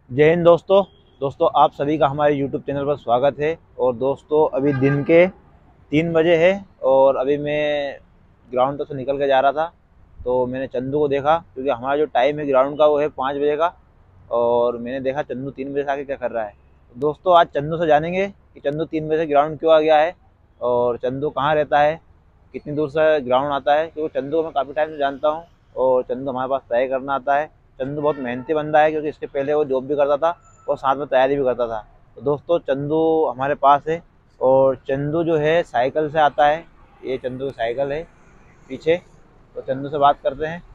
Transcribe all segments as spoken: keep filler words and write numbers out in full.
जय हिंद दोस्तों। दोस्तों आप सभी का हमारे यूट्यूब चैनल पर स्वागत है। और दोस्तों अभी दिन के तीन बजे है और अभी मैं ग्राउंड तक से निकल के जा रहा था, तो मैंने चंदू को देखा क्योंकि हमारा जो टाइम है ग्राउंड का वो है पाँच बजे का। और मैंने देखा चंदू तीन बजे से आके क्या कर रहा है। तो दोस्तों आज चंदू से जानेंगे कि चंदू तीन बजे से ग्राउंड क्यों आ गया है और चंदू कहाँ रहता है, कितनी दूर से ग्राउंड आता है। क्योंकि चंदू को मैं काफ़ी टाइम से जानता हूँ और चंदू हमारे पास तय करना आता है। चंदू बहुत मेहनती बंदा है क्योंकि इसके पहले वो जॉब भी करता था और साथ में तैयारी भी करता था। तो दोस्तों चंदू हमारे पास है और चंदू जो है साइकिल से आता है। ये चंदू की साइकिल है पीछे। तो चंदू से बात करते हैं।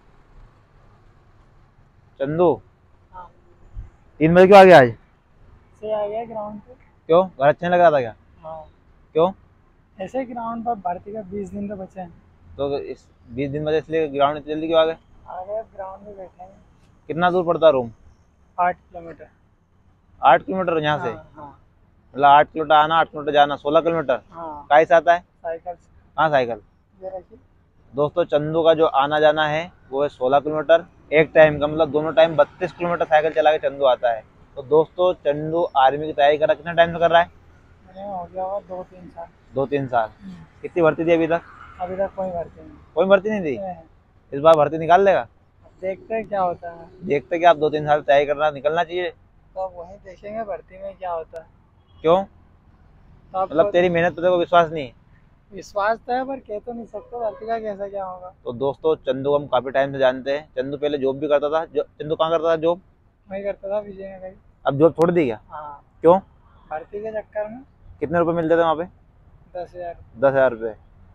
चंदू हाँ। तीन बजे क्यों आ गया आज? से आ गया ग्राउंड पे। क्यों, घर अच्छा नहीं लग रहा था क्या? हाँ। क्यों? ऐसे ग्राउंड पर भर्ती का बीस दिन तो बचे हैं। तो इस बीस दिन बजे इसलिए ग्राउंड इतनी जल्दी क्यों आ गए? आ गए ग्राउंड में बैठे हैं। कितना दूर पड़ता है रूम? आठ किलोमीटर। आठ किलोमीटर यहाँ से? हाँ हाँ। मतलब आठ किलोमीटर आना, आठ किलोमीटर जाना, सोलह किलोमीटर। हाँ काहे से आता है? साइकिल से। हाँ साइकिल। ये रखिए। दोस्तों चंदू का जो आना जाना है वो है सोलह किलोमीटर, एक टाइम का। मतलब दोनों टाइम बत्तीस किलोमीटर साइकिल चला के चंदू आता है। तो दोस्तों चंदू आर्मी की तैयारी कर रहा है। कितना टाइम से कर रहा है? मैंने हो गया होगा दो तीन साल। दो तीन साल। हम्म। कितनी भर्ती दी अभी तक? अभी तक कोई भर्ती नहीं। कोई भर्ती नहीं दी। नहीं। इस बार भर्ती निकाल लेगा? अब देखते हैं क्या होता है। देखते कि आप दो तीन साल तैयारी करना निकलना चाहिए। तो अब वहीं देखेंगे भर्ती में क्या होता है। क्यों? तो मतलब आपको तेरी मेहनत पर तेरे को विश्वास नहीं? विश्वास तो है पर कह तो नहीं सकते भर्ती का कैसा क्या होगा। तो दोस्तों चंदू को हम काफी टाइम से जानते हैं। चंदू पहले जॉब भी करता था। जो चंदू कहाँ करता था जॉब? वही करता था विजय में कहीं। अब जॉब छोड़ दी क्या? हाँ। क्यों? भर्ती के चक्कर में। कितने रुपए मिलते थे वहाँ पे? दस हजार। दस हजार रुपये।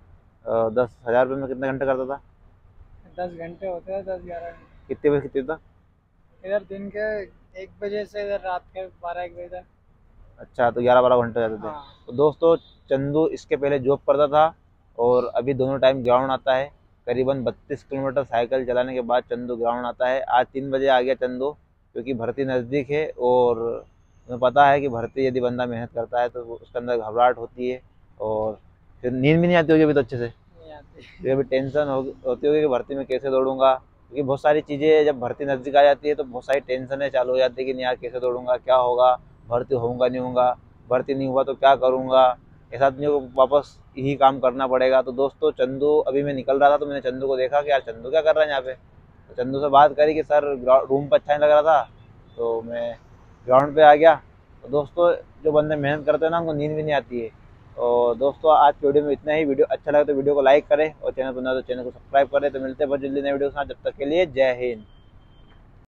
दस हजार रुपये में कितने घंटे करता था? दस घंटे होते हैं, दस ग्यारह घंटे। कितने बजे कितने तक? इधर दिन के एक बजे से इधर रात के बारह एक बजे तक। अच्छा, तो ग्यारह बारह घंटे हो जाते थे। हाँ। तो दोस्तों चंदू इसके पहले जॉब करता था और अभी दोनों टाइम ग्राउंड आता है। करीबन बत्तीस किलोमीटर साइकिल चलाने के बाद चंदू ग्राउंड आता है। आज तीन बजे आ गया चंदू क्योंकि भर्ती नज़दीक है और तुम्हें पता है कि भर्ती यदि बंदा मेहनत करता है तो वो- उसके अंदर घबराहट होती है और फिर नींद भी नहीं आती होगी अभी तो अच्छे से। नहीं आती। तो अभी टेंशन हो, होती होगी कि भर्ती में कैसे दौड़ूंगा। क्योंकि बहुत सारी चीज़ें जब भर्ती नज़दीक आ जाती है तो बहुत सारी टेंशनें चालू हो जाती है कि नहीं यार कैसे दौड़ूंगा, क्या होगा, भर्ती होऊंगा नहीं होऊंगा, भर्ती नहीं हुआ तो क्या करूंगा, ऐसा आदमी को वापस यही काम करना पड़ेगा। तो दोस्तों चंदू अभी मैं निकल रहा था तो मैंने चंदू को देखा कि यार चंदू क्या कर रहा है यहाँ पे। तो चंदू से बात करी कि सर रूम पर अच्छा नहीं लग रहा था तो मैं ग्राउंड पे आ गया। तो दोस्तों जो बंदे मेहनत करते हैं ना उनको नींद भी नहीं आती है। और दोस्तों आज की वीडियो में इतना ही। वीडियो अच्छा लगे तो वीडियो को लाइक करें और चैनल पर नया तो चैनल को सब्सक्राइब करें। तो मिलते हैं बहुत जल्दी नई वीडियो के साथ। जब तक के लिए जय हिंद।